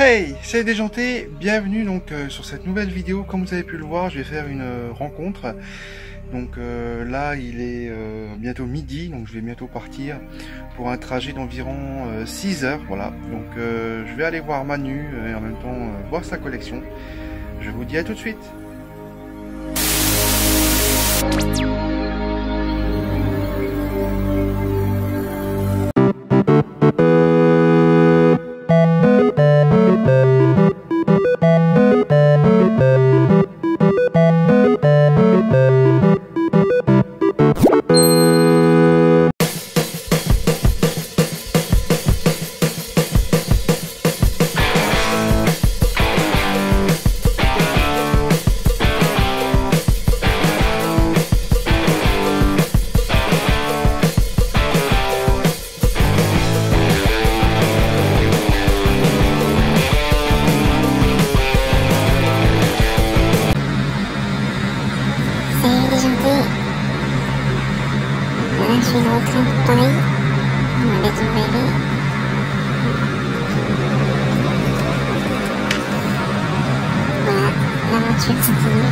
Hey, c'est Déjanté, bienvenue donc sur cette nouvelle vidéo. Comme vous avez pu le voir, je vais faire une rencontre. Donc là il est bientôt midi, donc je vais bientôt partir pour un trajet d'environ 6 heures. Voilà, donc je vais aller voir Manu et en même temps voir sa collection. Je vous dis à tout de suite. Là, je suis dans le train de Paris, avec mon bébé. Voilà, l'aventure continue.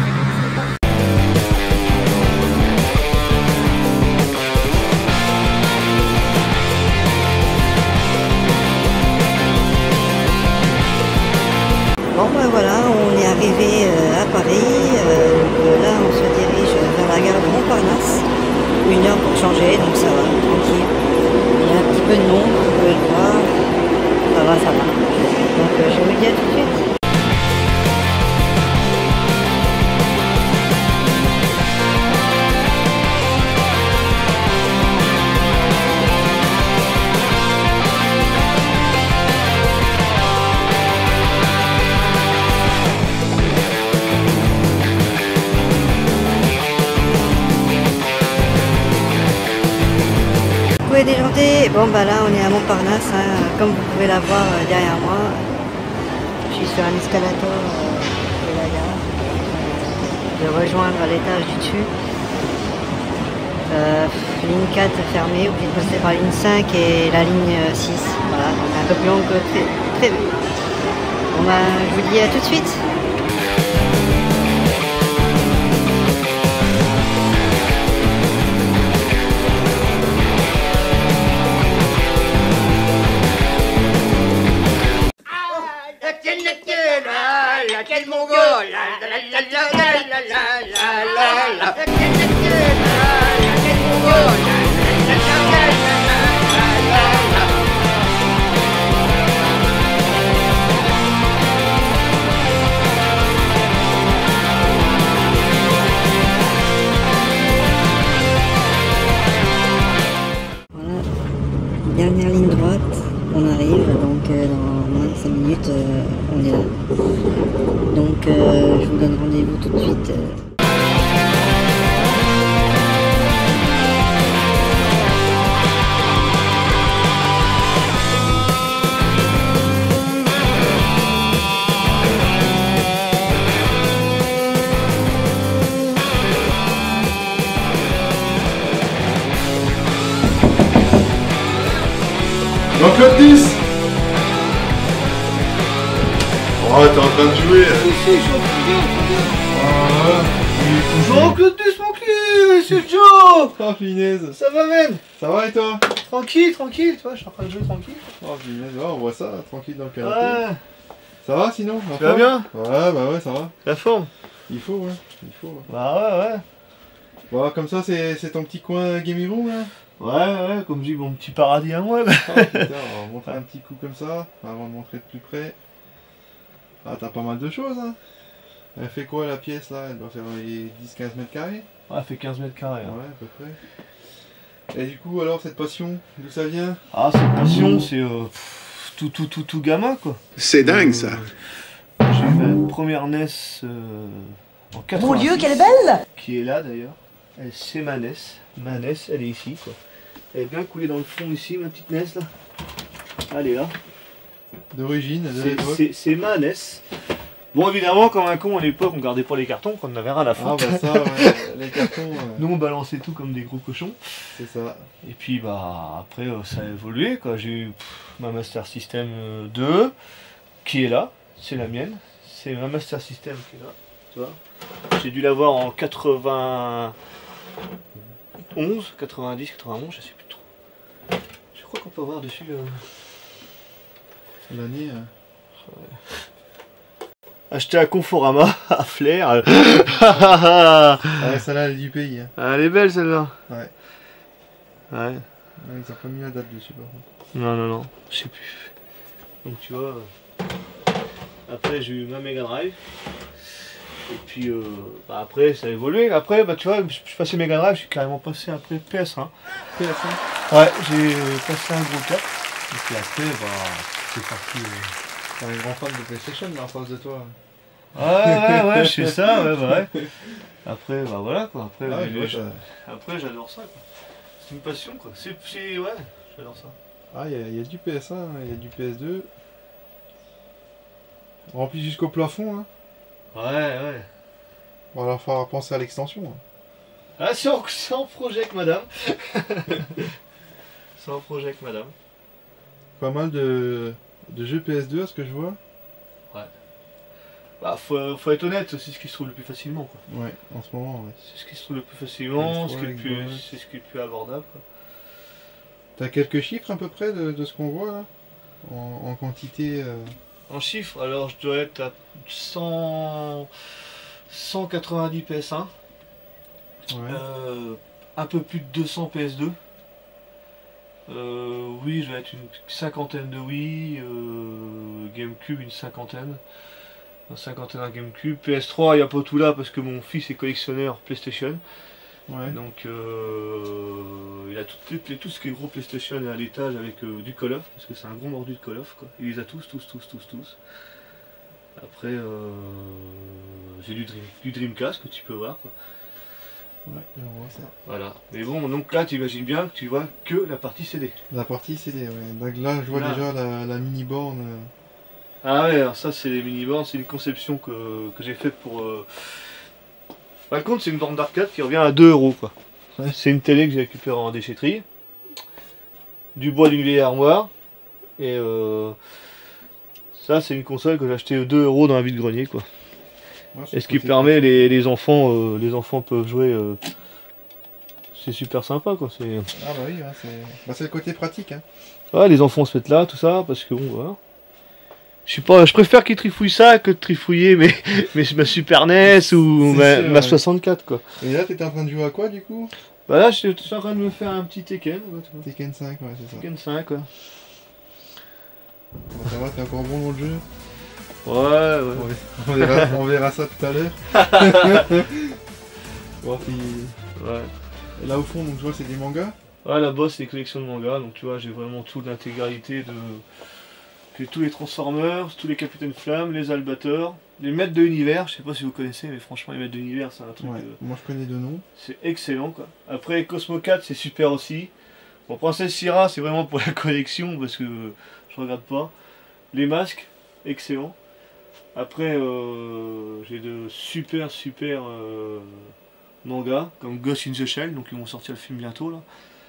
Bon ben voilà, on est arrivé à Paris, là on se dirige vers la gare de Montparnasse, 1 heure pour changer, donc ça va, tranquille. Il y a un petit peu de monde, vous pouvez le voir, ça va, ça va. Donc je vous dis à tout de suite. Déjanté, bon bah là on est à Montparnasse, hein, comme vous pouvez la voir derrière moi. Je suis sur un escalator de la gare. Je vais rejoindre l'étage du dessus. Ligne 4 fermée, vous pouvez passer par ligne 5 et la ligne 6. Voilà, donc un peu plus long que prévu. Bon bah je vous dis à tout de suite. Quel mongol! La la la la la la la la la. Quel mongol! La la la la la la. Voilà, dernière ligne droite, on arrive, donc dans moins de 5 minutes on est là. Donc je vous donne rendez-vous tout de suite. Jean-Claude 10. Oh, t'es en train de jouer. Jean-Claude 10 mon cul, c'est Joe. Oh, finesse. Ça va même? Ça va et toi? Tranquille, tranquille, tu vois, je suis en train de jouer tranquille. Oh, finesse. Ouais, on voit ça, tranquille dans le canapé. Ouais. Ça va sinon? Tu vas bien? Ouais, bah ouais, ça va. La forme? Il faut, ouais. Il faut. Ouais. Bah ouais, ouais. Bon, comme ça, c'est ton petit coin gaming room, là? Ouais, comme je dis, mon petit paradis à moi. Oh, putain, on va montrer un petit coup comme ça, avant de montrer de plus près. Ah, t'as pas mal de choses, hein. Elle fait quoi la pièce là? Elle doit faire 10-15 mètres carrés? Ouais, elle fait 15 mètres carrés. Hein. Ouais, à peu près. Et du coup, alors, cette passion, d'où ça vient? Ah, cette passion, c'est tout gamin, quoi. C'est dingue, ça. J'ai eu ma première NES en 86. Mon Dieu, quelle est belle! Qui est là, d'ailleurs. C'est ma NES. Ma NES, elle est ici, quoi. Elle est bien coulée dans le fond, ici, ma petite NES, là. Elle est là. D'origine, de l'époque. C'est ma NES. Bon, évidemment, comme un con à l'époque, on gardait pas les cartons, qu'on n'avait rien à Ah foutre. bah ça, ouais, les cartons, Nous, on balançait tout comme des gros cochons. c'est ça. Et puis, bah, après, ça a évolué, quoi. J'ai eu ma Master System 2, qui est là, c'est la mienne, c'est ma Master System qui est là, tu vois. J'ai dû l'avoir en 91, 90, 91, je sais plus trop. Je crois qu'on peut voir dessus L'année. Acheté à Conforama, à Flair. Ouais, celle-là, elle est du pays. Hein. Ah, elle est belle celle-là. Ouais. Ouais. Ils ont pas mis la date dessus par contre. Non, non, non, je sais plus. Donc tu vois, après j'ai eu ma Mega Drive. Et puis bah, après ça a évolué. Après, bah, tu vois, je suis passé Mega Drive, je suis carrément passé après PS1. PS1. Ouais, j'ai passé un gros cap. Et puis après, bah, c'est parti. T'es un grand fan de PlayStation là en face de toi. Ouais, je fais ça, ouais, bah, ouais. Après, bah voilà quoi. Après, Ah, après j'adore ça quoi. C'est une passion quoi. Ouais, j'adore ça. Ah, il y a du PS1, il y a du PS2. Rempli jusqu'au plafond. Hein. Ouais. On va leur falloir penser à l'extension. Hein. Ah, c'est en projet avec madame. C'est en projet avec madame. Pas mal de jeux PS2 à ce que je vois. Ouais. Bah, faut être honnête, c'est ce qui se trouve le plus facilement quoi. Ouais, en ce moment, ouais. C'est ce qui se trouve le plus facilement, PS3, c'est ce qui est le plus abordable quoi. T'as quelques chiffres à peu près de ce qu'on voit là en quantité En chiffres, alors je dois être à 190 PS1. Ouais. Un peu plus de 200 PS2. Oui, je vais être une cinquantaine de Wii, GameCube une cinquantaine à GameCube. PS3, il n'y a pas tout là parce que mon fils est collectionneur PlayStation. Ouais. Donc il a tout ce qui est gros PlayStation à l'étage avec du Call of, parce que c'est un gros mordu de Call of quoi. Il les a tous. Après j'ai du Dreamcast que tu peux voir quoi. Ouais, je vois ça. Voilà. Mais bon, donc là tu imagines bien que tu vois que la partie CD. La partie CD, ouais. Donc là je vois Là. déjà la mini borne. Ah ouais, alors ça c'est les mini-bornes, c'est une conception que j'ai faite pour... Par contre c'est une borne d'arcade qui revient à 2 € quoi. Ouais. C'est une télé que j'ai récupérée en déchetterie. Du bois d'une vieille armoire. Et ça c'est une console que j'ai acheté 2 € dans un vide-grenier quoi. Ouais, Et ce qui permet les enfants peuvent jouer. C'est super sympa quoi. Ah bah oui, ouais, c'est le côté pratique. Hein. Ouais, les enfants se mettent là, tout ça, parce que bon voilà. Je préfère qu'ils trifouillent ça que de trifouiller ma Super NES ou ma 64 quoi. Et là t'étais en train de jouer à quoi du coup? Bah là je suis en train de me faire un petit Tekken. Ouais, Tekken 5, ouais c'est ça. Tekken 5 ouais. Bon, ça va, t'es encore bon dans le jeu? Ouais. On verra ça tout à l'heure. Voir si... Ouais. Et là au fond, donc je vois c'est des mangas. Ouais, là-bas c'est des collections de mangas, donc tu vois j'ai vraiment toute l'intégralité de... J'ai tous les Transformers, tous les Capitaine Flamme, les Albators, les Maîtres de l'Univers, je sais pas si vous connaissez, mais franchement les Maîtres de l'Univers c'est un truc... Ouais, moi je connais deux noms. C'est excellent quoi. Après Cosmo 4 c'est super aussi. Bon, Princesse Syrah c'est vraiment pour la collection parce que je regarde pas. Les masques, excellent. Après j'ai de super mangas comme Ghost in the Shell, donc ils vont sortir le film bientôt là.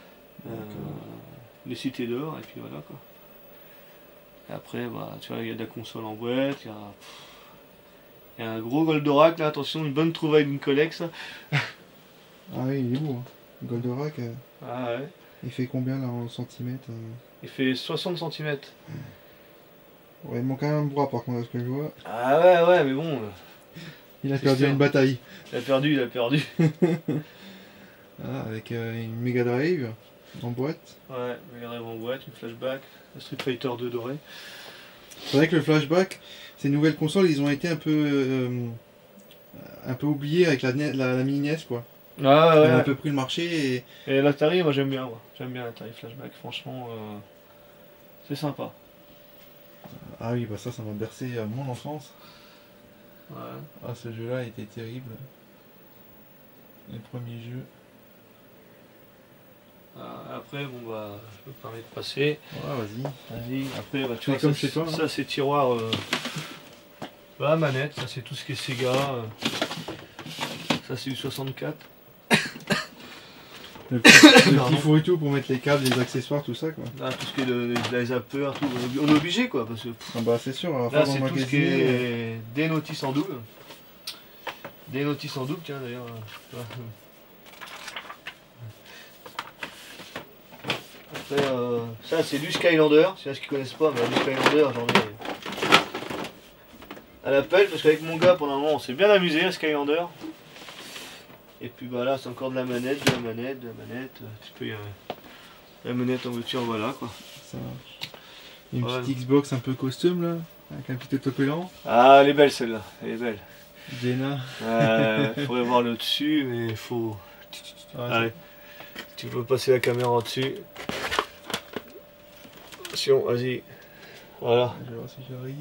Les Cités d'Or et puis voilà quoi. Et après bah tu vois il y a de la console en boîte, il y a un gros Goldorak là, attention, une bonne trouvaille d'une collecte. Ah oui, il est beau. Hein. Goldorak, Ah ouais. il fait combien là en centimètres Il fait 60 cm. Ouais, il manque un bras par contre à ce que je vois. Ah ouais, mais bon. Il a perdu une bataille. Il a perdu. Ah, avec une Mega Drive en boîte. Ouais, Mega Drive en boîte, une flashback, un Street Fighter 2 doré. C'est vrai que le flashback, ces nouvelles consoles, ils ont été un peu oubliés avec la mini NES quoi. Ah ouais. Ils ont un peu pris le marché Et l'Atari, moi j'aime bien. J'aime bien l'Atari flashback, franchement, c'est sympa. Ah oui, bah ça m'a bercé mon enfance. Ouais. Ah, ce jeu-là était terrible. Les premiers jeux. Après, bon bah, je me permets de passer. Ouais, vas-y. Après, bah, tu C'est vois, comme ça, chez toi, hein. ça c'est tiroir. Bah, manette, ça c'est tout ce qui est Sega. Ça c'est du 64. Le petit four et tout pour mettre les câbles, les accessoires, tout ça quoi. Là, tout ce qui est les zappers, tout, on est obligé quoi, parce que Ah bah c'est sûr, alors là c'est tout ce qui est des notices en double. Des notices en double, tiens d'ailleurs. Après, ça c'est du Skylander, c'est là ceux qui connaissent pas, mais du Skylander j'en ai à l'appel, parce qu'avec mon gars pendant un moment on s'est bien amusé à Skylander. Et puis bah là c'est encore de la manette, tu peux la manette en voiture, voilà quoi. Ça marche. Une petite Xbox un peu costume là, avec un petit autocollant. Ah elle est belle celle-là, elle est belle. Jenna. Faudrait voir le dessus, mais il faut... Allez, tu peux passer la caméra dessus. Attention, vas-y. Voilà. Je vais voir si j'arrive.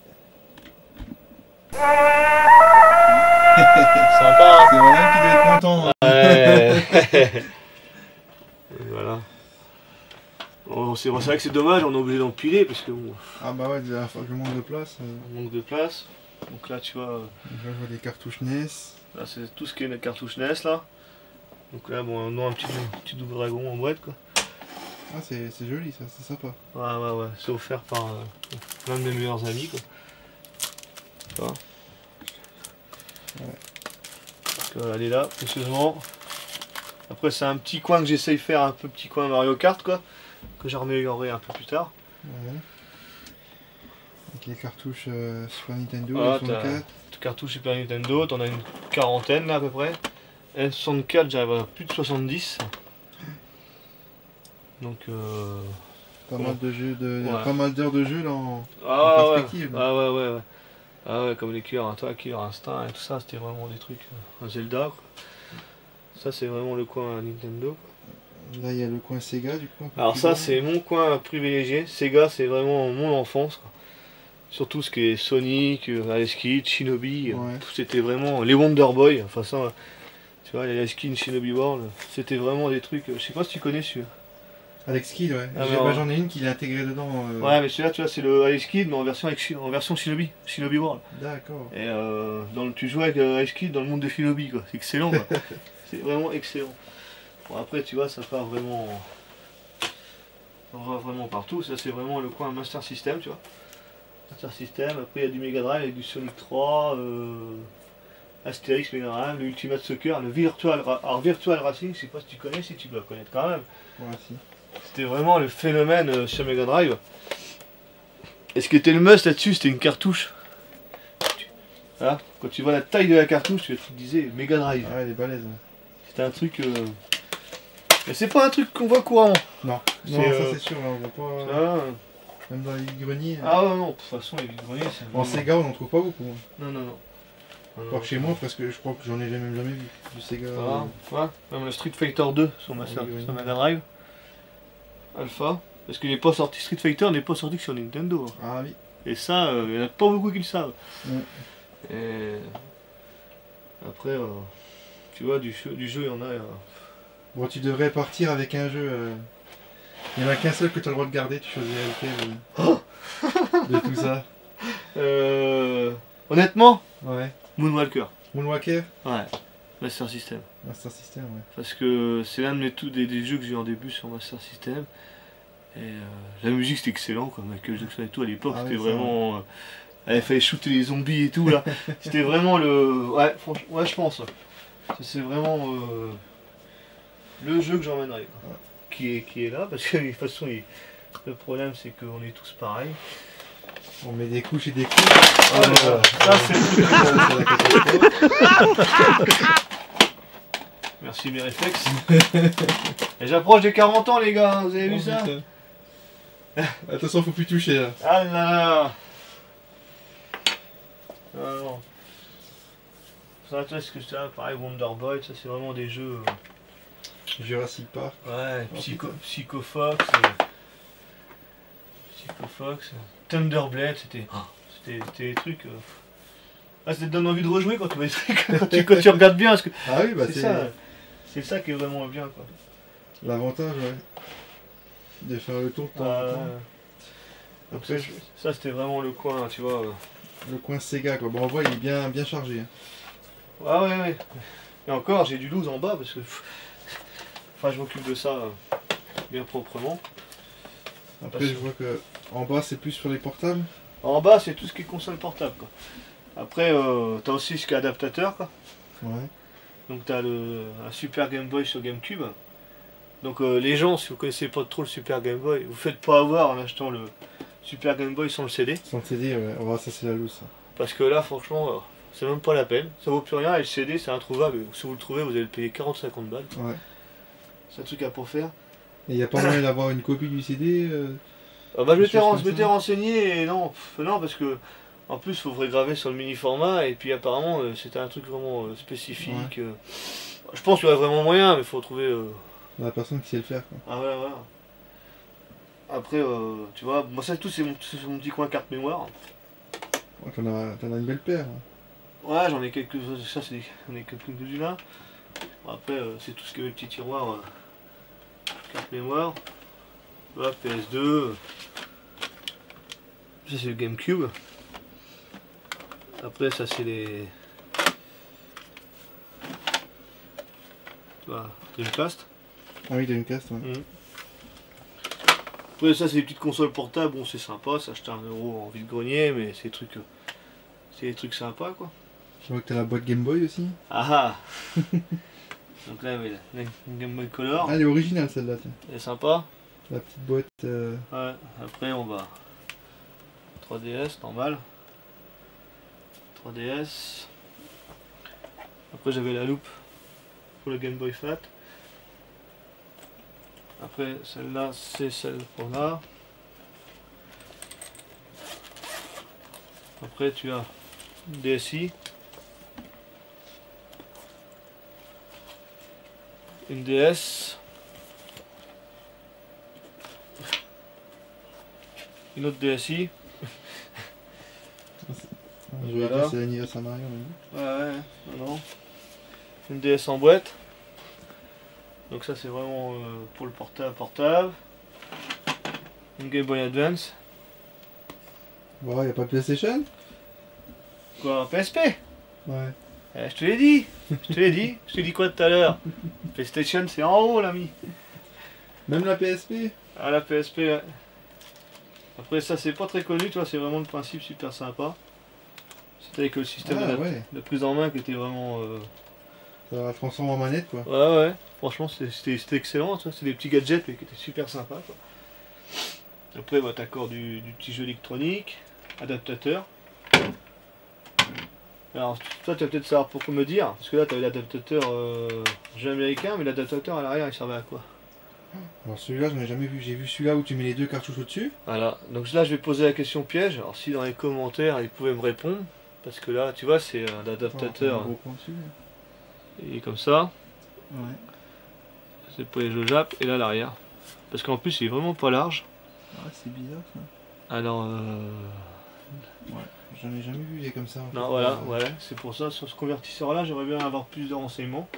Sympa. C'est vraiment qui doit être content. Ouais. Et voilà. Bon, c'est vrai que c'est dommage, on est obligé d'empiler parce que bon, Ah bah ouais, déjà, le manque de place. on manque de place. Donc là tu vois, Là, je vois des cartouches NES. là c'est tout ce qui est la cartouche NES là. Donc là bon, on a un petit double dragon en boîte quoi. Ah c'est joli ça, c'est sympa. Ouais, c'est offert par l'un de mes meilleurs amis quoi. Tu vois. Ouais. Donc elle est là, précieusement. Après c'est un petit coin que j'essaye de faire, un peu petit coin Mario Kart quoi. Que j'améliorerai un peu plus tard. Ouais. Avec les cartouches Super Nintendo, Ah, 64. Cartouche Super Nintendo, t'en as une quarantaine là à peu près. N64 j'arrive à plus de 70. Donc Pas mal de jeux, Ouais. pas mal d'heures de jeu là en ah, perspective. ouais. Ah ouais, comme les Killer Instinct et tout ça, c'était vraiment des trucs. Un Zelda quoi. Ça c'est vraiment le coin Nintendo. Là il y a le coin Sega du coup. un peu Alors plus ça grand. c'est mon coin privilégié. Sega c'est vraiment mon enfance quoi. Surtout ce qui est Sonic, Alex Kidd, Shinobi, Ouais. c'était vraiment les Wonder Boy, enfin ça, tu vois, les Alex Kidd, Shinobi World, c'était vraiment des trucs, je sais pas si tu connais celui-là. Alex Kidd, ouais. Ah, J'en ai une qui est intégrée dedans. Ouais mais celui-là tu vois c'est le Alex Kidd mais en version Shinobi, Shinobi World. D'accord. Et tu joues avec Alex Kidd dans le monde de Shinobi quoi, c'est excellent quoi. C'est vraiment excellent. Bon après tu vois ça part vraiment, on va vraiment partout, ça c'est vraiment le coin Master System tu vois. Master System, après il y a du Mega Drive avec du Sonic 3, Astérix Mega Drive, le Ultimate Soccer, le Virtual Racing, je sais pas si tu connais, si tu dois connaître quand même. Ouais, si. C'était vraiment le phénomène sur Mega Drive. Et ce qui était le must là-dessus, c'était une cartouche. Voilà. Quand tu vois la taille de la cartouche, tu te disais Mega Drive. Ah ouais, elle est balèze. Ouais. C'était un truc... Mais c'est pas un truc qu'on voit couramment. Non, C'est, non ça c'est sûr, là, on voit pas. Ah, Même dans les greniers. ah ouais, non, de toute façon, les greniers, c'est... En Sega, on n'en trouve pas beaucoup. Non. Pas chez moi, parce que je crois que j'en ai jamais vu du Sega. Ouais, même le Street Fighter 2 sur sur Mega Drive. Alpha. Parce qu'il n'est pas sorti, Street Fighter n'est pas sorti que sur Nintendo. Ah oui. Et ça, il n'y en a pas beaucoup qui le savent. Ouais. Et après, tu vois, du jeu, il y en a. Bon, tu devrais partir avec un jeu. Il n'y en a qu'un seul que tu as le droit de garder, tu choisirais lequel de tout ça. Honnêtement, Ouais. Moonwalker. Moonwalker, Ouais. Master System. Master System, ouais. Parce que c'est l'un de mes des jeux que j'ai eu en début sur Master System. Et la musique c'était excellent, quoi. Michael Jackson et tout à l'époque, Ah c'était oui, ça, vraiment. Il fallait shooter les zombies et tout là. C'était vraiment le. Ouais, franchement, ouais, je pense. C'est vraiment le jeu que j'emmènerai. Ouais. Qui est là, parce que de toute façon, le problème c'est qu'on est tous pareils. On met des couches et des couches. Oh là là, ça c'est. la catastrophe. Merci mes réflexes. Et j'approche des 40 ans les gars, vous avez vu ça? Attention, faut plus toucher là. Ah là là. Non. Ça, tu vois, ce que c'est, pareil, Wonder Boy, ça c'est vraiment des jeux. Jurassic Park. Ouais, Oh, Psychofox. Psychofox. Thunderblade, c'était des trucs. Ah, ça te donne envie de rejouer quand tu vois les trucs, quand tu regardes bien. Parce que Ah oui, bah c'est ça qui est vraiment bien quoi. l'avantage, ouais. De faire le tour de temps en temps. Donc Après, ça c'était vraiment le coin, tu vois. le coin Sega, quoi. Bon, on voit, il est bien chargé. Hein. Ah ouais. Et encore, j'ai du loose en bas parce que Enfin, je m'occupe de ça bien proprement. Après, je vois que en bas, c'est plus sur les portables. En bas, c'est tout ce qui est console portable, quoi. Après, t'as aussi ce qui est adaptateur, quoi. Ouais. Donc t'as un Super Game Boy sur GameCube. Donc les gens, si vous connaissez pas trop le Super Game Boy, vous faites pas avoir en achetant le Super Game Boy sans le CD. Sans le CD, ouais. Oh, ça c'est la loose. Ça. Parce que là, franchement, c'est même pas la peine. Ça vaut plus rien et le CD, c'est introuvable. Si vous le trouvez, vous allez le payer 40-50 balles. Ouais. C'est un truc à pour faire. Et il n'y a pas moyen d'avoir une copie du CD Ah bah, je m'étais comme ça. renseigné et non, non, parce que en plus, il faudrait graver sur le mini format et puis apparemment, c'était un truc vraiment spécifique. Ouais. Je pense qu'il y aurait vraiment moyen, mais il faut trouver. La personne qui sait le faire. Quoi. Ah voilà, voilà. Après, tu vois, moi ça tout c'est mon petit coin carte mémoire. Ouais, t'en as une belle paire. Hein. Ouais, j'en ai quelques, ça c'est j'en ai quelques-unes là. Bon, après, c'est tout ce qui est le petit tiroir carte mémoire. Voilà, PS2. Ça c'est le GameCube. Après, ça c'est les. Voilà, Dreamcast. Ah oui, t'as une caste, ouais. Après ça c'est des petites consoles portables, bon c'est sympa, ça acheter 1 euro en vide-grenier, mais c'est des trucs sympas quoi. Je vois que t'as la boîte Game Boy aussi. Ah ah. Donc là oui, la Game Boy Color, Ah, elle est originale celle-là, tiens. elle est sympa. La petite boîte. Ouais, après on va 3DS, normal. 3DS. Après j'avais la loupe pour le Game Boy Fat. Après, celle-là, c'est celle qu'on a. Après, tu as une DSi. Une DS. Une autre DSi. Je vais Voilà. dire c'est l'anniversaire Mario. Mais... Ouais, non. Une DS en boîte. Donc ça c'est vraiment pour le portable. Une Game Boy Advance. Bon, y a pas de PlayStation. Quoi, un PSP? Ouais. Je te l'ai dit. Je te l'ai dit. Je te l'ai dit quoi tout à l'heure? PlayStation c'est en haut l'ami. Même la PSP. Ah la PSP ouais. Après ça c'est pas très connu, tu vois, c'est vraiment le principe super sympa. C'était avec le système ouais. de prise en main qui était vraiment... Ça la transforme en manette quoi. Ouais ouais, franchement c'était excellent, tu vois, c'est des petits gadgets mais qui étaient super sympas quoi. Après bah, t'as encore du petit jeu électronique, adaptateur. Alors toi tu vas peut-être savoir pourquoi me dire, parce que là t'avais l'adaptateur jeu américain, mais l'adaptateur à l'arrière il servait à quoi? Alors celui-là j'en ai jamais vu, j'ai vu celui-là où tu mets les deux cartouches au-dessus. Voilà, donc là je vais poser la question piège, alors si dans les commentaires ils pouvaient me répondre, parce que là tu vois c'est l'adaptateur, il est comme ça. Ouais. C'est pour les jeux Jap et là l'arrière. Parce qu'en plus il est vraiment pas large. Ah c'est bizarre ça. Alors Ouais. J'en ai jamais vu des comme ça. En non fait. voilà, ouais, c'est pour ça sur ce convertisseur là j'aimerais bien avoir plus de renseignements.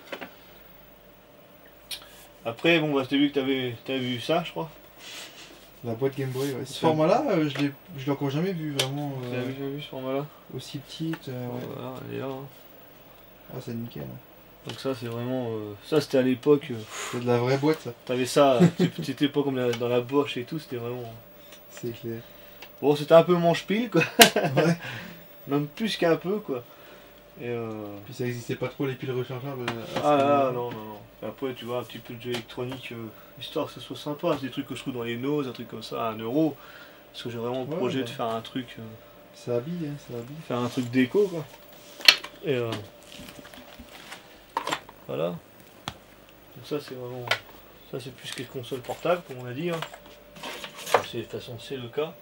Après bon bah t'as vu que t'avais vu ça je crois. La boîte Game Boy, ouais. Ce format-là, je l'ai encore jamais vu vraiment T'as vu ce format là? aussi petite. Ouais. Voilà, elle est là. Hein. Ah c'est nickel. Donc ça c'est vraiment. Ça c'était à l'époque. C'est de la vraie boîte ça. T'avais ça, c'était pas comme dans la Bosch et tout, c'était vraiment. C'est clair. Bon c'était un peu manche-pile quoi. Ouais. Même plus qu'un peu quoi. Et Puis ça existait pas trop les piles rechargeables. À ce ah là, moment-là. non, non, non. Et après, tu vois, un petit peu de jeu électronique, histoire que ce soit sympa. C'est des trucs que je trouve dans les noses, un truc comme ça, à 1 euro. Parce que j'ai vraiment le Ouais, projet bah. de faire un truc. Ça habille, hein, ça habille. Faire un truc déco, quoi. Et voilà. Donc ça, c'est vraiment. Ça, c'est plus que les consoles portables, comme on a dit. Hein. Enfin, de toute façon, c'est le cas.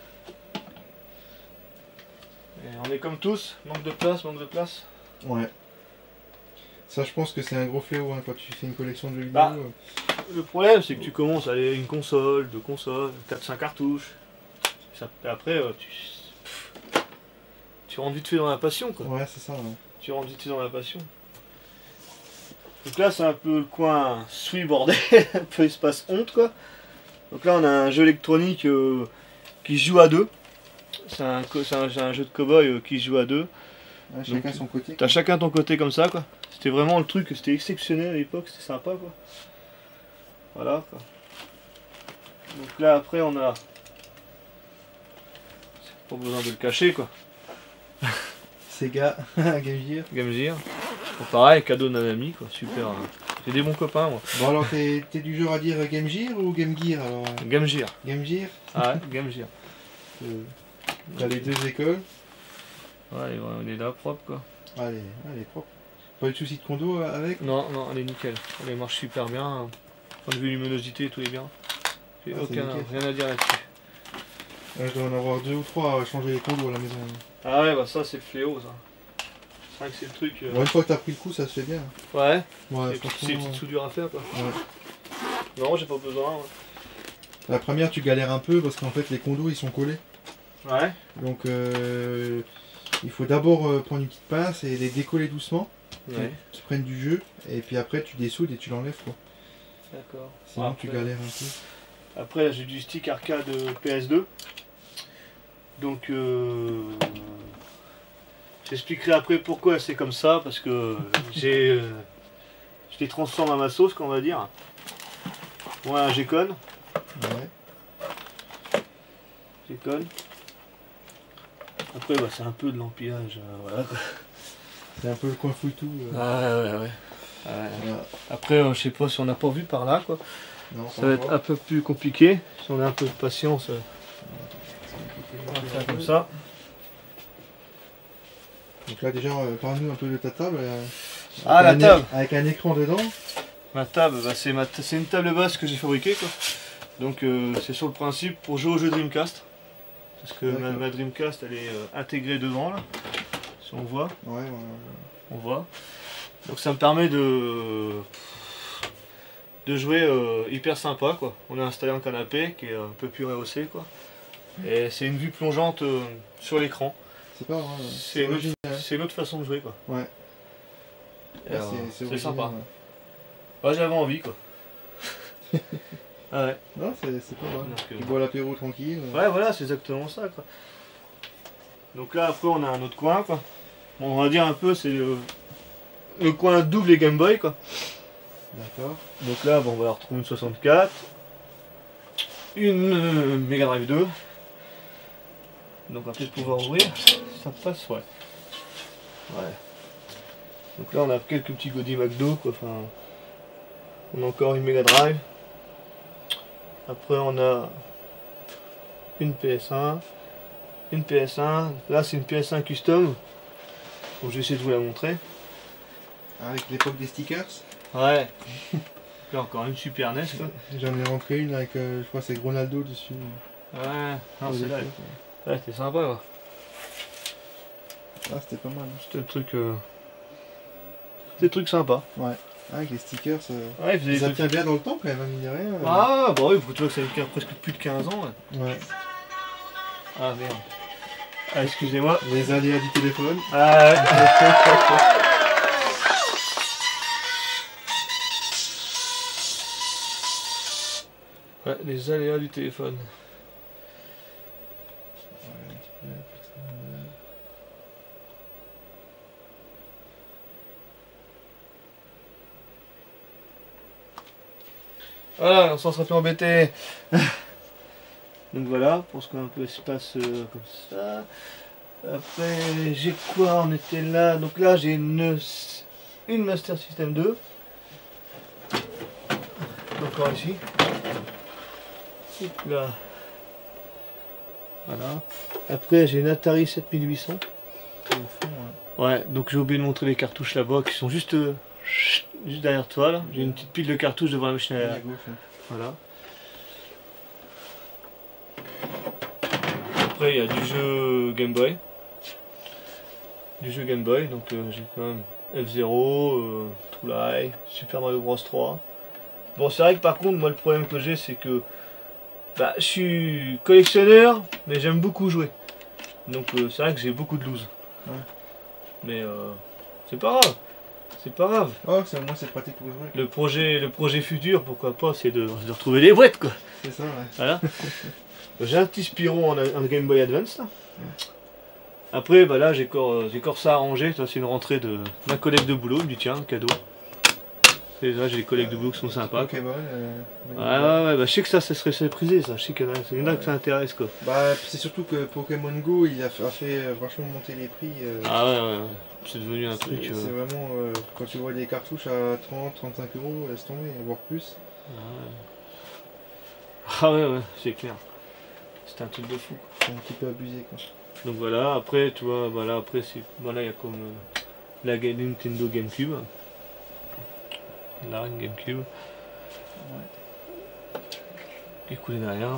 Et on est comme tous, manque de place, manque de place. Ouais. Ça, je pense que c'est un gros fléau hein, quand tu fais une collection de jeux vidéo. Bah. Le problème, c'est que tu commences à aller une console, 2 consoles, 4-5 cartouches. Et après, tu rentres vite fait dans la passion, quoi. Ouais, c'est ça. Ouais. Tu rentres vite fait dans la passion. Donc là, c'est un peu le coin sui bordel, un peu espace honte, quoi. Donc là, on a un jeu électronique qui se joue à 2. C'est un jeu de cow-boy qui se joue à 2. Ouais, chacun son côté. T'as chacun ton côté comme ça, quoi. C'était vraiment le truc, c'était exceptionnel à l'époque, c'était sympa, quoi. Voilà quoi. Donc là après on a... Pas besoin de le cacher quoi. Sega, Game Gear. Game Gear. Bon, pareil, cadeau d'un ami quoi, super. J'ai des bons copains moi. Bon alors t'es du genre à dire Game Gear ou Game Gear alors Game Gear. Game Gear. Ah ouais, Game Gear. T'as les deux écoles. Ouais, on est là propre quoi. Allez, allez propre. Pas eu de soucis de condo avec? Non, non, elle est nickel. Elle marche super bien. Point de vue luminosité, tout est bien. J'ai aucun, rien à dire là-dessus. Je dois en avoir 2 ou 3 à changer les condos à la maison. Ah ouais, bah ça c'est le fléau ça. C'est vrai que c'est le truc. Bon, une fois que t'as pris le coup, ça se fait bien. Ouais, Ouais, c'est une petite soudure à faire quoi. Ouais. Non, j'ai pas besoin. Ouais. La première, tu galères un peu parce qu'en fait, les condos ils sont collés. Ouais. Donc, il faut d'abord prendre une petite pince et les décoller doucement. Ouais. Qui prennent du jeu. Et puis après, tu dessoudes et tu l'enlèves quoi. D'accord. Sinon, Après, tu galères un peu. Après, j'ai du stick arcade PS2. Donc, j'expliquerai après pourquoi c'est comme ça. Parce que je les transforme à ma sauce, qu'on va dire. Moi, un G-Con. Ouais. G-Con. Après, bah, c'est un peu de l'empilage. Voilà. C'est un peu le coin fouiltou. Ah ouais. Ouais. Voilà. Après, je sais pas si on n'a pas vu par là, quoi. Non, Ça va être un peu plus compliqué. Si on a un peu de patience, on va faire comme ça. Donc là, déjà, parle-nous un peu de ta table. Ah, la table. Avec un écran dedans. Ma table, bah, c'est une table basse que j'ai fabriquée, quoi. Donc, c'est sur le principe pour jouer au jeu Dreamcast. Parce que ma Dreamcast, elle est intégrée devant, là. Si on voit. Ouais. On voit. Donc ça me permet de jouer hyper sympa quoi. On a installé un canapé qui est un peu plus rehaussé quoi. Et c'est une vue plongeante sur l'écran. C'est pas vrai. C'est une autre façon de jouer quoi. Ouais. C'est sympa. Ouais, j'avais envie quoi. Ah ouais. Non, c'est pas mal. Donc, Tu bois l'apéro tranquille. Ouais voilà, c'est exactement ça quoi. Donc là après on a un autre coin quoi. Bon, on va dire un peu c'est le coin double et Game Boy quoi. D'accord. Donc là bon, on va retrouver une 64, une Mega Drive 2. Donc on va peut-être pouvoir ouvrir. Ça passe ouais. Ouais. Donc là on a quelques petits Godi McDo quoi. Enfin, on a encore une Mega Drive. Après on a une PS1. Une PS1. Là c'est une PS1 custom. Donc je vais essayer de vous la montrer. Avec l'époque des stickers. Ouais. Là encore une Super NES quoi. J'en ai rentré une avec, je crois c'est Ronaldo dessus. Ouais, non, c'est là. Ouais, c'était sympa quoi. Ah, c'était pas mal. C'était le truc. C'était le truc sympa. Ouais. Avec les stickers. Ouais, il faisait Ça des tient trucs. bien dans le temps quand même, mine de rien. Ah, bah oui, tu vois que ça fait presque plus de 15 ans. Ouais. Ouais. Ah merde. Ah, excusez-moi. Les aléas du téléphone. Ah, ouais, les aléas du téléphone. Voilà, on s'en serait plus embêté. Donc voilà, pour ce qu'on a un peu espace comme ça. Après, j'ai quoi? On était là. Donc là, j'ai une Master System 2. Encore ici. Hop là. Voilà. Après, j'ai une Atari 7800. Ouais, donc j'ai oublié de montrer les cartouches là-bas qui sont juste derrière toi là. J'ai une petite pile de cartouches devant la machine à laver. Voilà. Après il y a du jeu Game Boy. Donc j'ai quand même F-Zero, True Lie, Super Mario Bros 3. Bon c'est vrai que par contre moi le problème que j'ai c'est que bah, je suis collectionneur mais j'aime beaucoup jouer. Donc c'est vrai que j'ai beaucoup de loose. Ouais. Mais c'est pas grave. C'est pas grave. Oh, moi c'est pratique pour jouer. Le projet futur, pourquoi pas, c'est de retrouver des boîtes quoi. C'est ça, ouais. Voilà. J'ai un petit Spyro en Game Boy Advance là. Après, bah là j'ai encore ça à ranger. C'est une rentrée de ma collègue de boulot. Il me dit tiens, cadeau. Déjà, j'ai des collègues de boulot qui sont sympas. Pokémon. Ouais, bah, je sais que ça serait prisé, ça. Je sais qu'il y en a que ça intéresse, quoi. Bah, c'est surtout que Pokémon Go, il a fait vachement monter les prix. Ah ouais. C'est devenu un truc. C'est vraiment, quand tu vois des cartouches à 30, 35 euros, laisse tomber, voire plus. Ah ouais, c'est clair. C'était un truc de fou. C'est un petit peu abusé, quoi. Donc voilà, après, tu vois, bah là, après, voilà, il y a comme la Nintendo GameCube. Là, une GameCube. Ouais. Qui est coulé derrière.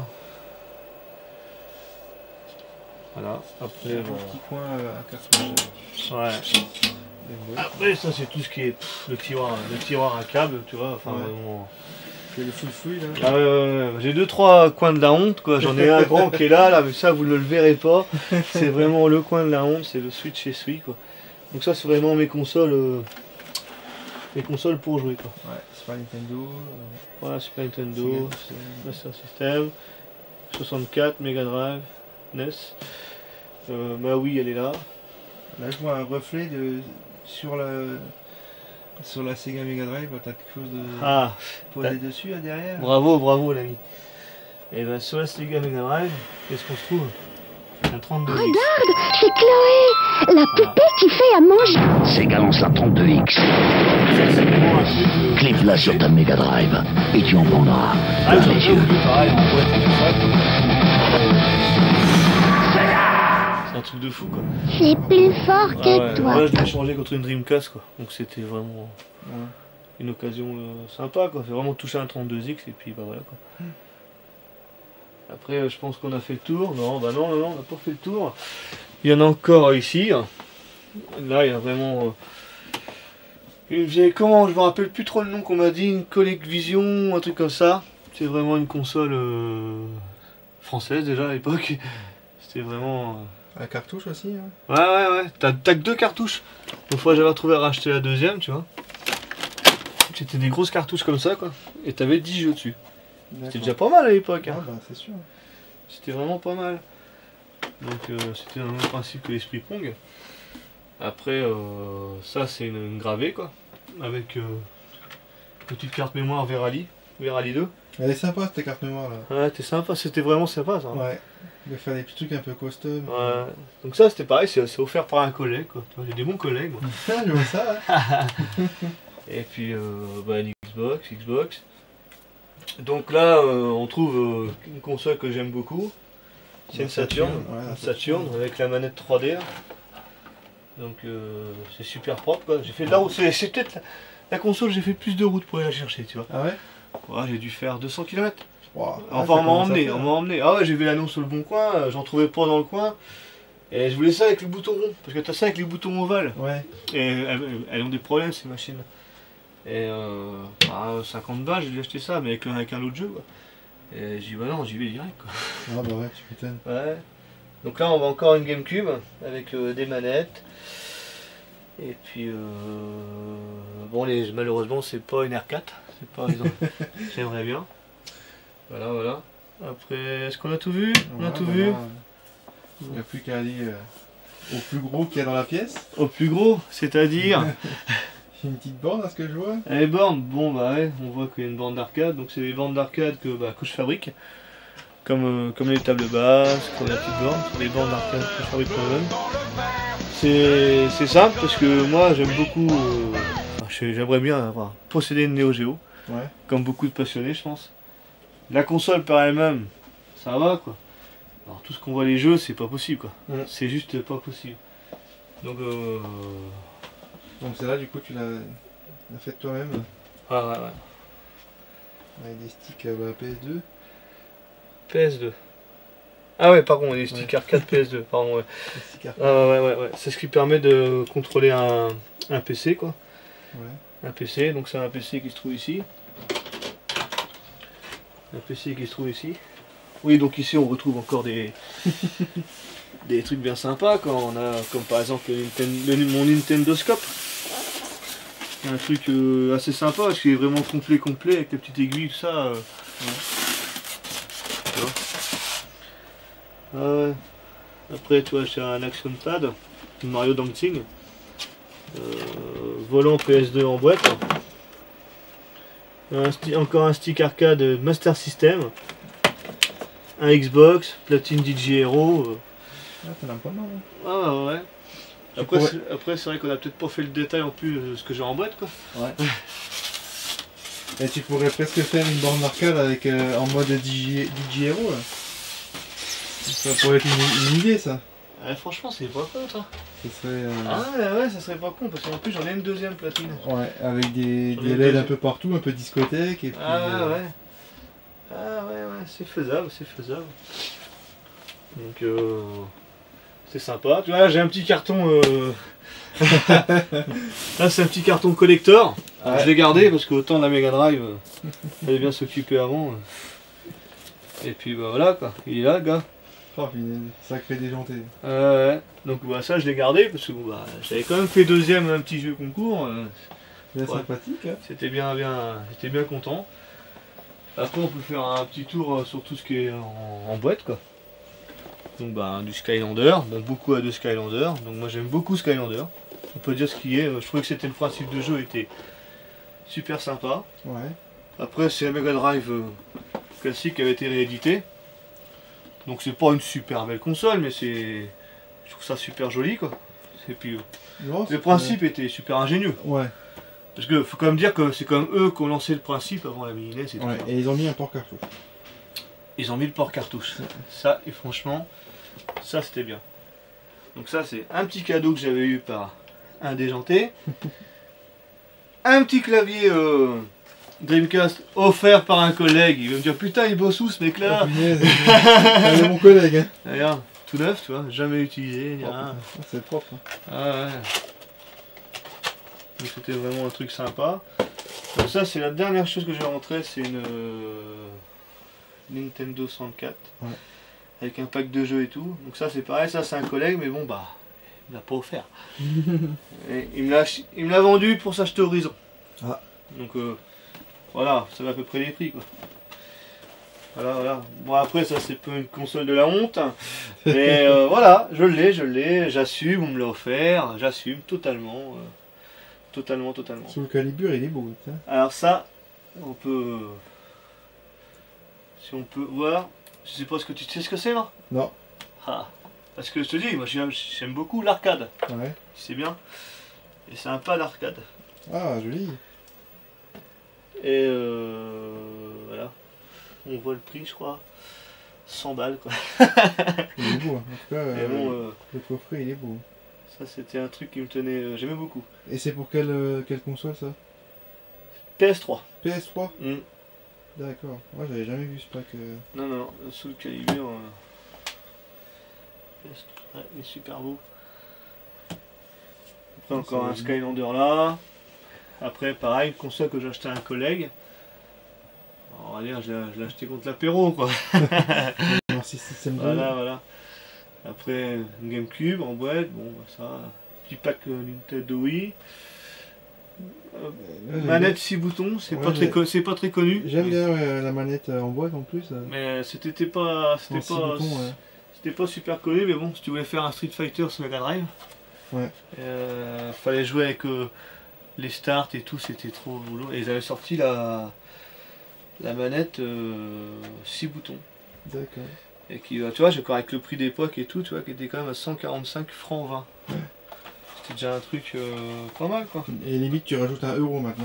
Voilà, après. Un petit coin à cartouche. Ouais. Après, ça, c'est tout ce qui est le tiroir à câble, tu vois. Enfin, vraiment. C'est le full là. Ah ouais. J'ai 2-3 coins de la honte, quoi. J'en ai un grand qui est là, mais ça, vous ne le verrez pas. C'est vraiment le coin de la honte, c'est le Switch chez Switch, quoi. Donc, ça, c'est vraiment mes consoles pour jouer, quoi. Ouais, Super Nintendo. Voilà, Super Nintendo, Master System, 64, Mega Drive, NES. Ma Wii, elle est là. Là, je vois un reflet sur la Sega Mega Drive, t'as quelque chose de posé dessus là derrière. Bravo l'ami. Et ben sur la Sega Mega Drive, qu'est-ce qu'on se trouve? Un 32X. Regarde, c'est Chloé, la poupée qui fait à manger. Sega lance la 32X. C'est vraiment un truc. Clique-la sur ta Mega Drive et tu en vendras Ah, plein les yeux. pareil, en boîte et tout ça, c'est un truc de fou, quoi. C'est plus fort que toi. Là, je l'ai changé contre une Dreamcast, quoi. Donc c'était vraiment une occasion sympa, quoi. C'est vraiment toucher un 32X et puis bah voilà, quoi. Après, je pense qu'on a fait le tour. Non, on n'a pas fait le tour. Il y en a encore ici. Là, il y a vraiment. Comment, je me rappelle plus trop le nom qu'on m'a dit, une ColecoVision, un truc comme ça. C'est vraiment une console française déjà à l'époque. C'était vraiment. La cartouche aussi. Hein. Ouais. T'as que 2 cartouches. Une fois, j'avais retrouvé à racheter la deuxième, tu vois. C'était des grosses cartouches comme ça, quoi. Et t'avais 10 jeux dessus. C'était déjà pas mal à l'époque. Hein. Ah bah c'est sûr. C'était vraiment pas mal. Donc c'était le même principe que l'Esprit Pong. Après ça c'est une gravée, quoi. Avec une petite carte mémoire Verali 2. Elle est sympa cette carte mémoire là. Ouais, c'était sympa, c'était vraiment sympa ça. Ouais. De faire des petits trucs un peu custom. Ouais. Donc ça c'était pareil, c'est offert par un collègue, quoi. J'ai des bons collègues. Moi. Je vois ça. Hein. Et puis une Xbox. Donc là, on trouve une console que j'aime beaucoup. C'est une Saturn, avec la manette 3D. Là. Donc c'est super propre, quoi. J'ai fait de la route. C'est peut-être la console, j'ai fait plus de route pour aller la chercher, tu vois. Ah ouais. Ouais, j'ai dû faire 200 km. Wow. Enfin, on m'a emmené. Ah ouais, j'ai vu l'annonce sur le bon coin, j'en trouvais pas dans le coin. Et je voulais ça avec le bouton rond, parce que t'as ça avec les boutons ovales. Ouais. Et elles ont des problèmes, ces machines. Et 50 balles, j'ai dû acheter ça, mais avec un autre jeu, quoi. Et j'ai dit bah non, j'y vais direct, quoi. Ah bah ouais, tu m'étonnes. Ouais. Donc là, on va encore une GameCube avec des manettes. Et puis bon, malheureusement, c'est pas une R4. C'est pas j'aimerais bien. Voilà. Après, est-ce qu'on a tout vu? On a tout vu. Il n'y a plus qu'à aller au plus gros qu'il y a dans la pièce. Au plus gros, c'est-à-dire Une petite borne à ce que je vois. Les bornes, bon bah ouais, on voit qu'il y a une borne d'arcade, donc c'est des bornes d'arcade que je fabrique. Comme les tables basses, comme la petite borne, c'est des bornes d'arcade que je fabrique moi-même. C'est simple parce que moi j'aime beaucoup, j'aimerais bien posséder une Neo Geo, comme beaucoup de passionnés je pense. La console par elle-même, ça va quoi. Alors tout ce qu'on voit les jeux, c'est pas possible quoi. C'est juste pas possible. Donc c'est là du coup tu l'as fait toi-même. Ouais. Avec des sticks PS2. PS2. Ah ouais, pardon, des sticks arcade PS2, pardon, ouais. Ouais. C'est ce qui permet de contrôler un PC, quoi. Ouais. Un PC, donc c'est un PC qui se trouve ici. Oui, donc ici on retrouve encore des trucs bien sympas, quoi. On a, comme par exemple mon Nintendo Scope. Un truc assez sympa, parce qu'il est vraiment complet, avec les petites aiguilles, tout ça. Ouais. Après, tu vois, j'ai un Action Pad, Mario Dancing, volant PS2 en boîte, Encore un stick arcade Master System. Un Xbox, platine DJ Hero. Ah, t'en as pas mal. Hein. Ah ouais. Après c'est vrai qu'on a peut-être pas fait le détail en plus de ce que j'ai en boîte quoi. Ouais. Et tu pourrais presque faire une borne arcade avec en mode DJ Hero là. Ça pourrait être une idée ça. Franchement c'est pas con ça. Ça serait, Ah ouais ça serait pas con parce qu'en plus j'en ai une deuxième platine. Ouais, avec des LED un peu partout, un peu discothèque et puis... Ah ouais. Ah ouais c'est faisable, c'est faisable. Donc c'est sympa. Tu vois là j'ai un petit carton là c'est un petit carton collector. Ouais. Je l'ai gardé parce que autant la Mega Drive fallait bien s'occuper avant. Et puis bah voilà quoi, il est là le gars. Oh, sacré déjanté. Donc bah, ça je l'ai gardé parce que bah, j'avais quand même fait deuxième un petit jeu concours. Bien Ouais. sympathique. Hein. J'étais bien content. Après on peut faire un petit tour sur tout ce qui est en boîte quoi. Donc bah du Skylander, bon, beaucoup à de Skylander. Donc moi j'aime beaucoup Skylander. On peut dire ce qui est. Je trouvais que c'était le principe de jeu était super sympa. Ouais. Après c'est la Mega Drive classique qui avait été réédité. Donc c'est pas une super belle console mais je trouve ça super joli quoi. Et puis Non, le principe était super ingénieux. Ouais. Parce que faut quand même dire que c'est quand même eux qui ont lancé le principe avant la mini NES et tout Ouais. ça. Et ils ont mis un port cartouche. Ils ont mis le port cartouche. Ça et franchement ça c'était bien. Donc ça c'est un petit cadeau que j'avais eu par un déjanté. Un petit clavier Dreamcast offert par un collègue. Il va me dire putain il bosse où ce mec là. Oh, punaise, c'est mon collègue. Hein. Regarde, tout neuf tu vois, jamais utilisé. Ni Oh, rien. putain, c'est propre. Hein. Ah ouais. Donc c'était vraiment un truc sympa. Donc ça c'est la dernière chose que j'ai rentrée, c'est une Nintendo 64. Ouais. Avec un pack de jeux et tout. Donc ça c'est pareil, ça c'est un collègue mais bon bah il me l'a pas offert. Et il me l'a vendu pour s'acheter Horizon. Ah. Donc voilà, ça va à peu près les prix quoi. Voilà. Bon après ça c'est pas une console de la honte. Mais voilà, je l'ai, j'assume, on me l'a offert, j'assume totalement. Totalement. Sous le calibre, il est beau. Hein. Alors ça, on peut... Si on peut voir... Je sais pas ce que tu sais ce que c'est là. Non. Ah. Parce que je te dis, moi j'aime beaucoup l'arcade. Ouais. C'est bien. Et c'est un pad d'arcade. Ah, joli. Et voilà. On voit le prix je crois. 100 balles quoi. Il est beau. Hein. En tout cas, Et bon, le coffret, il est beau. ça c'était un truc qui me tenait... J'aimais beaucoup. Et c'est pour quelle console ça? PS3. PS3. Mm. D'accord. Moi, j'avais jamais vu ce pack. Non, sous le calibre. Ouais, il est super beau. Après encore un Skylander là. Après pareil, une console que j'ai acheté à un collègue. On va dire je l'ai acheté contre l'apéro quoi. Merci système de Voilà. Après une GameCube en boîte, bon ça. Petit pack Nintendo Wii. Manette 6 boutons, c'est Ouais, pas très connu. J'aime bien la manette en boîte en plus. Mais c'était pas boutons, ouais. c'était pas super connu, mais bon, si tu voulais faire un Street Fighter sur Mega Drive, Ouais. fallait jouer avec les starts et tout, c'était trop boulot. Et ils avaient sorti la manette 6 boutons. D'accord. Et qui, tu vois, j'ai avec le prix d'époque et tout, tu vois, qui était quand même à 145 francs 20. C'était déjà un truc pas mal quoi. Et limite, tu rajoutes 1 euro maintenant.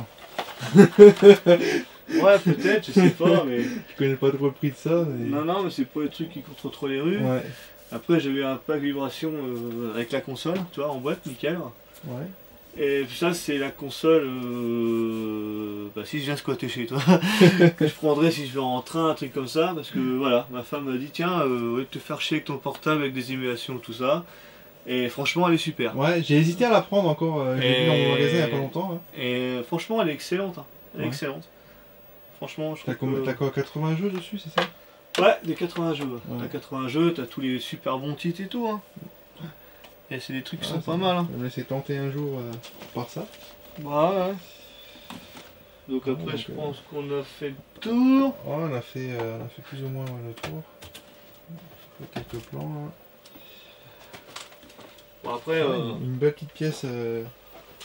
Ouais, peut-être, je sais pas, mais. Je connais pas trop le prix de ça. Mais... Non, mais c'est pas les trucs qui coûtent trop les rues. Ouais. Après, j'avais un pack vibration avec la console, tu vois, en boîte, nickel. Ouais. Et puis ça, c'est la console. Bah, si je viens squatter chez toi, que je prendrais si je vais en train, un truc comme ça. Parce que voilà, ma femme m'a dit tiens, au lieu de te faire chier avec ton portable, avec des émulations, tout ça. Et franchement, elle est super. Ouais, j'ai hésité à la prendre encore. Je l'ai vue dans mon magasin il y a pas longtemps. Hein. Et franchement, elle est excellente. Hein. Elle est Ouais. excellente. Franchement, je T'as trouve que... t'as quoi, 80 jeux dessus, c'est ça? Ouais, des 80 jeux. Ouais. T'as 80 jeux, t'as tous les super bons titres et tout. Hein. Et c'est des trucs qui sont pas mal. Hein. Je vais me laisser tenter un jour par ça. Ouais. Donc après, donc, je pense qu'on a fait le tour. Oh, on a fait plus ou moins le tour. On a fait quelques plans là. Bon, après, Ouais, une belle petite pièce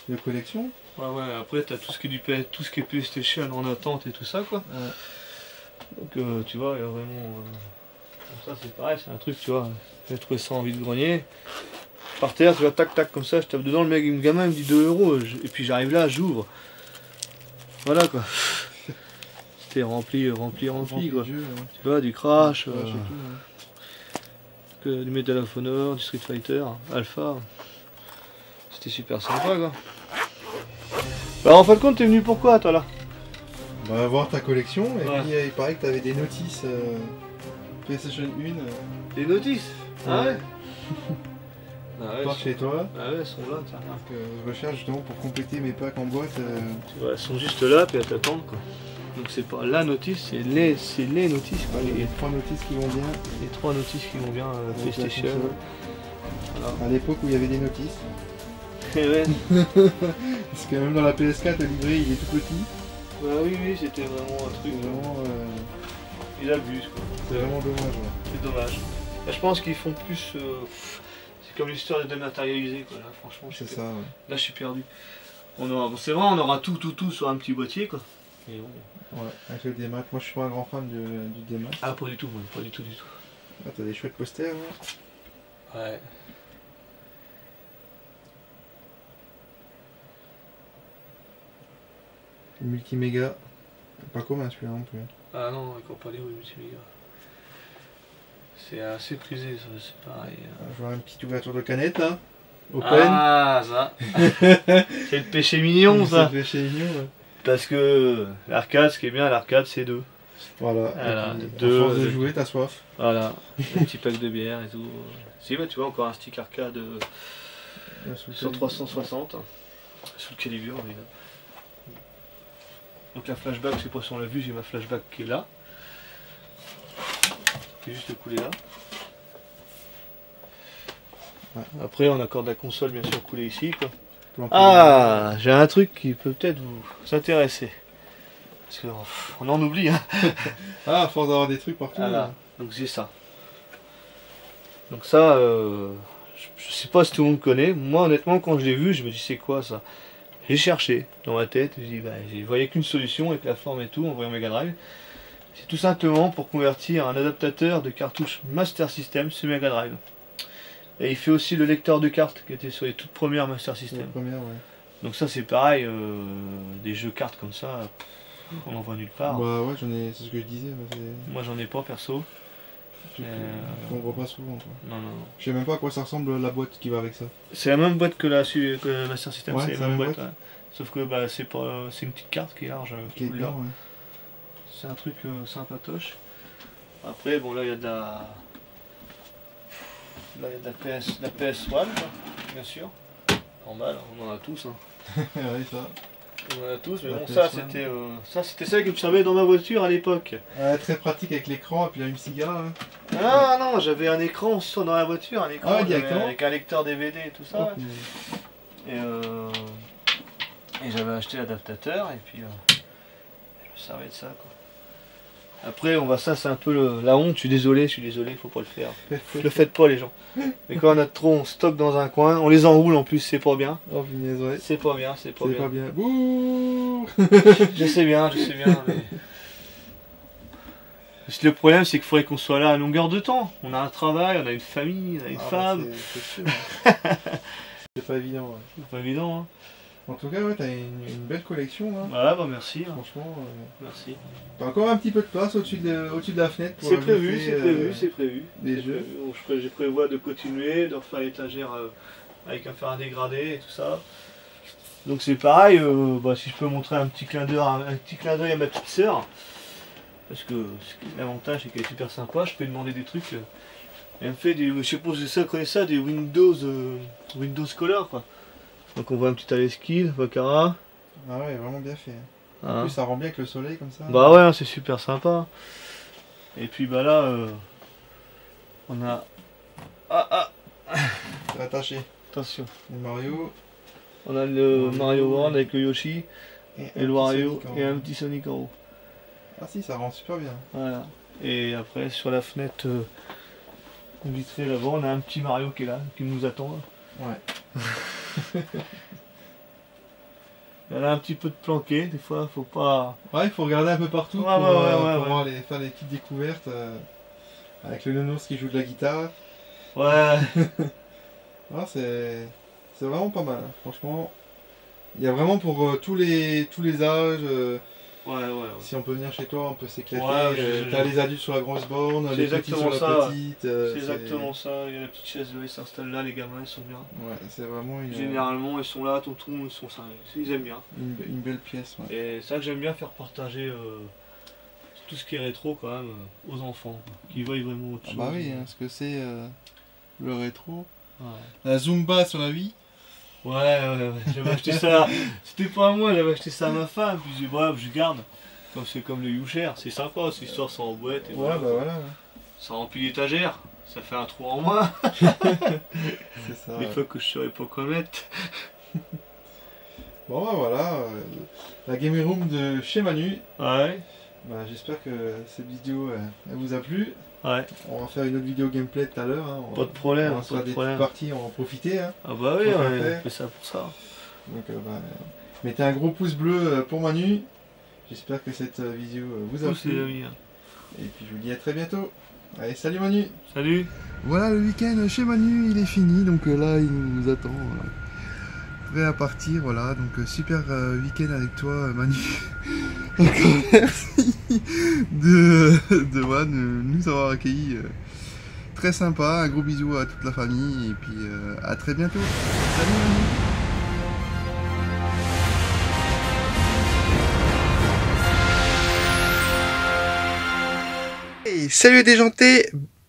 de collection. Ouais, ouais, après t'as tout ce qui est tout ce qui est PlayStation en attente et tout ça quoi. Ouais. Donc tu vois, il y a vraiment. Comme ça c'est pareil, c'est un truc, tu vois. J'ai trouvé ça en vide-grenier. Par terre, tu vois, tac tac comme ça, je tape dedans, le gamin il me dit 2 €. Et puis j'arrive là, j'ouvre. Voilà quoi. C'était rempli quoi. De jeu, Tu vois, du Crash, ouais, je sais tout, ouais. du Medal of Honor, du Street Fighter, Alpha. C'était super sympa quoi. Alors en fin de compte, t'es venu pourquoi toi là? Bah, voir ta collection, et Ouais. puis il paraît que tu avais des notices PlayStation 1 Des notices? Ah ouais? Ah ouais, par chez toi. ah ouais, elles sont là, tiens. Donc, je recherche justement pour compléter mes packs en boîte. Tu vois, elles sont juste là, puis elles t'attendent quoi. Donc c'est pas la notice, c'est les notices quoi. Il y a 3 notices qui vont bien. Les 3 notices qui vont bien avec la PlayStation. console. Voilà. À l'époque où il y avait des notices. Et ouais. Parce que même dans la PS4, le livret il est tout petit. Bah oui, oui, c'était vraiment un truc. C'est vraiment, Ils abusent quoi. c'est vraiment dommage. Ouais. C'est dommage. Là, je pense qu'ils font plus. C'est comme l'histoire de dématérialiser quoi. Là, franchement, C'est suis ça. Ouais. Là, je suis perdu. C'est vrai, on aura tout sur un petit boîtier quoi. Et bon. Ouais, avec le démat. Moi je suis pas un grand fan du démat. Ah, pas du tout, moi, pas du tout. Ah, t'as des chouettes posters. Hein. Ouais. Multiméga. Pas commun celui-là non plus. Ah non, ils pas les multimédia. C'est assez prisé, ça, c'est pareil. Je vois une petite ouverture de canette là. Open. Ah, ça. C'est le péché mignon, ça. fait chez mignon. Ouais. Parce que l'arcade, ce qui est bien, l'arcade, c'est 2. Voilà. Voilà, Et puis, deux, à force de jouer, t'as soif. Voilà, un petit pack de bière et tout. Si, bah, tu vois, encore un stick arcade sur 360, sous le calibre, évidemment. Donc la flashback, je sais pas si on l'a vu, j'ai ma flashback qui est là. Qui est juste coulée là. Ouais. Après, on accorde la console, bien sûr, coulée ici, quoi. Planqué. Ah, j'ai un truc qui peut peut-être vous intéresser. Parce qu'on en oublie, hein. Ah, à force d'avoir des trucs partout. Voilà. Donc j'ai ça. Donc ça, je sais pas si tout le monde connaît. Moi, honnêtement, quand je l'ai vu, je me dis c'est quoi ça? J'ai cherché dans ma tête. Je dis, bah, je voyais qu'une solution avec la forme et tout en voyant Mega Drive. C'est tout simplement pour convertir un adaptateur de cartouche Master System sur Mega Drive. Et il fait aussi le lecteur de cartes qui était sur les toutes premières Master C'est la System. première, ouais. Donc ça c'est pareil, des jeux cartes comme ça, on en voit nulle part. Bah ouais, c'est ce que je disais. Ouais, Moi j'en ai pas perso. on voit pas souvent. Quoi. Non. Je sais même pas à quoi ça ressemble la boîte qui va avec ça. C'est la même boîte que la Master System, Ouais, c'est la même boîte. Ouais. Sauf que bah, c'est une petite carte qui est large. Qui est tout le blanc, long. ouais. C'est un truc sympatoche. Après bon là il y a de la. Là il y a de la PS1, quoi, bien sûr. Normal, on en a tous. Hein. Ouais, ça. On en a tous, mais La bon PS1. ça c'était ça que je savais dans ma voiture à l'époque. Ouais, très pratique avec l'écran et puis la Amiga. Hein. Ah non, j'avais un écran dans la voiture, un écran Ah, directement. avec un lecteur DVD et tout ça. Oh, Ouais. Et j'avais acheté l'adaptateur et puis je me servais de ça quoi. Après on va ça c'est un peu la honte, je suis désolé, faut pas le faire. Le faites pas les gens. Mais quand on a trop, on stocke dans un coin, on les enroule en plus, c'est pas bien. Oh punaise, ouais. C'est pas bien, c'est pas C'est bien. pas bien. Bouh. Je sais bien, mais... Parce que le problème c'est qu'il faudrait qu'on soit là à longueur de temps. On a un travail, on a une famille, on a une femme. Bah, c'est sûr. C'est pas évident, ouais. C'est pas évident hein. En tout cas, ouais, t'as une belle collection, hein. Voilà, bah merci. Hein. Franchement, Merci. t'as encore un petit peu de place au-dessus de la fenêtre. Pour C'est prévu, ajouter, c'est prévu. des C'est jeux. prévu. Je prévois de continuer, de refaire l'étagère avec faire un dégradé et tout ça. Donc c'est pareil, bah, si je peux montrer un petit clin d'œil à ma petite sœur. Parce que l'avantage c'est qu'elle est super sympa, je peux lui demander des trucs. Elle me fait des. Je sais pas si ça connaît ça, des Windows Color quoi. Donc on voit un petit Aleskill, Baccarat. Ah ouais, vraiment bien fait. En Hein. plus, ça rend bien avec le soleil comme ça. Bah ouais, c'est super sympa. Et puis bah là, on a. C'est attaché. Attention. Et Mario. On a le Mario World avec le Yoshi et le Wario Sonic en et un haut. petit Sonic en haut. Ah si, ça rend super bien. Voilà. Et après sur la fenêtre vitrée là-bas, on a un petit Mario qui est là, qui nous attend. Là. Ouais. Il y en a un petit peu de planqué, des fois, faut pas... Ouais, il faut regarder un peu partout pour aller faire des petites découvertes. Avec le nounours qui joue de la guitare. Ouais. Ah, c'est vraiment pas mal, hein. Franchement. Il y a vraiment pour tous les âges. Ouais. Si on peut venir chez toi, on peut s'éclater. Ouais, t'as les adultes sur la grosse borne, les petits sur la petite. C'est exactement ça. Il y a la petite chaise, ils s'installent là, les gamins, ils sont bien. Ouais, c'est vraiment une... Généralement, ils sont là, tonton, ils aiment bien. Une belle pièce, ouais. Et c'est ça que j'aime bien faire partager tout ce qui est rétro quand même aux enfants, qui voient vraiment autre chose. Bah oui, hein, ce que c'est le rétro. Ouais. La Zumba sur la vie. Ouais, j'avais acheté ça, c'était pas à moi, j'avais acheté ça à ma femme, puis j'ai dit, ouais, je garde. Comme c'est comme le Youcher, c'est sympa, cette histoire, ça en boîte. Et ouais, bah voilà. Ça remplit l'étagère, ça fait un trou en moins. C'est ça. Des fois que je saurais pas quoi mettre. Bon, bah voilà, la gaming room de chez Manu. Ouais. Bah, j'espère que cette vidéo elle vous a plu. Ouais. On va faire une autre vidéo gameplay tout à l'heure. Hein. Pas de problème. On va faire des petites parties, on va en profiter. Hein. Ah bah oui, on fait ça pour ça. Donc, mettez un gros pouce bleu pour Manu. J'espère que cette vidéo vous a plu. Et puis je vous dis à très bientôt. Allez, salut Manu. Salut. Voilà, le week-end chez Manu, il est fini. Donc là, il nous attend. Prêt à partir, voilà. Donc super week-end avec toi Manu. Encore merci de nous avoir accueillis. Très sympa, un gros bisou à toute la famille et puis à très bientôt. Salut Manu. Hey, salut les déjantés.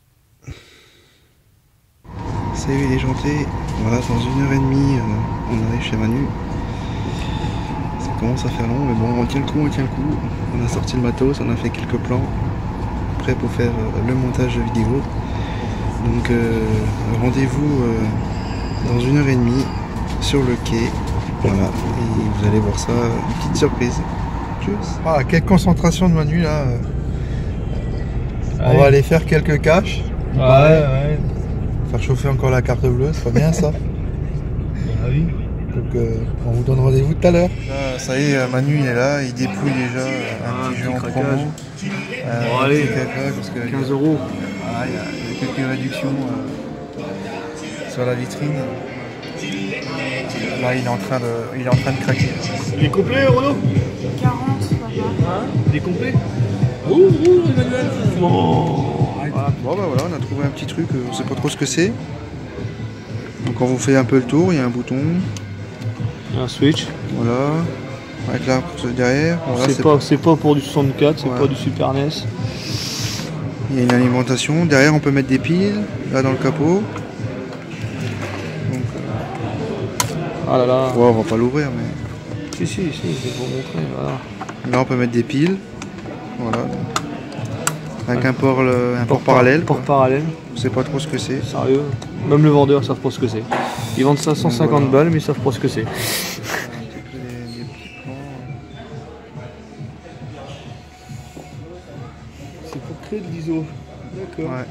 Salut les déjantés. Voilà, dans 1h30 on arrive chez Manu. Ça commence à faire long mais bon on tient le coup, on a sorti le matos, on a fait quelques plans prêts pour faire le montage vidéo. Donc rendez-vous dans 1h30 sur le quai. Voilà, et vous allez voir ça, une petite surprise. Tchuss. Ah, quelle concentration de Manu là. On va aller faire quelques caches. Ouais. Faire chauffer encore la carte bleue, c'est pas bien ça. Ah oui. Donc on vous donne rendez-vous tout à l'heure. Ça y est, Manu il est là, il dépouille déjà un petit jeu en promo. Bon allez, parce que 15 €. Ah, il y a quelques réductions sur la vitrine. Là il est en train de craquer. Il est complet Renaud 40, papa. Il est complet. Bon bah voilà, on a trouvé un petit truc, on sait pas trop ce que c'est. Donc on vous fait un peu le tour, il y a un bouton. Un switch. Voilà. Avec l'arbre derrière. Voilà, c'est pas pour du 64, c'est pas du Super NES. Il y a une alimentation. Derrière on peut mettre des piles, là dans le capot. Donc, ah là là. ouais, on va pas l'ouvrir mais. Si, c'est pour montrer, voilà. Là on peut mettre des piles. Voilà. Avec un port parallèle. Port parallèle. On sait pas trop ce que c'est. Sérieux. Même le vendeur ne savent pas ce que c'est. Ils vendent ça 150 balles mais ils savent pas ce que c'est. C'est pour créer de l'ISO. D'accord. Ouais.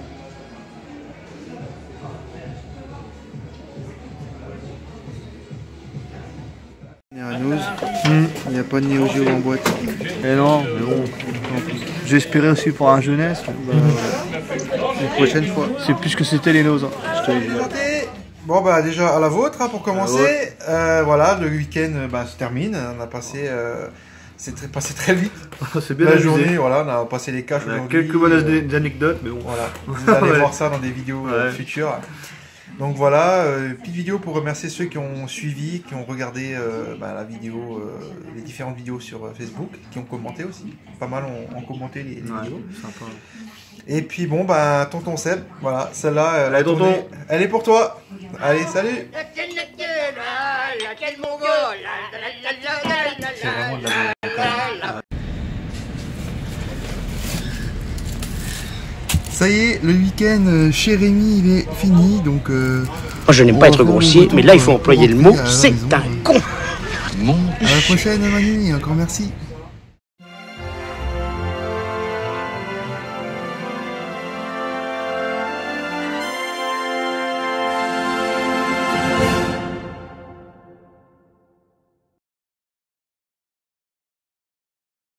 Il n'y a pas de Neo Geo en boîte. Et non, mais bon. J'espérais aussi pour un jeunesse. Une prochaine fois. C'est plus que c'était les noses. Je te le dis. Bon bah déjà à la vôtre hein, pour commencer. Voilà, le week-end se termine. On a passé, c'est passé très vite. C'est bien la journée. Voilà, on a passé les caches aujourd'hui. Quelques bonnes anecdotes, mais bon. Voilà, vous allez voir ça dans des vidéos futures. Donc voilà, petite vidéo pour remercier ceux qui ont suivi, qui ont regardé la vidéo, les différentes vidéos sur Facebook, qui ont commenté aussi. Pas mal ont commenté les vidéos. Sympa. Et puis bon, tonton Seb, voilà, celle-là, tonton, elle est pour toi. Allez, salut. Quel mongol. C'est vraiment de la Ça y est, le week-end chez Rémi il est fini, donc je n'aime pas être grossier, mais là il faut employer le mot, c'est un con. À la prochaine Manu, encore merci.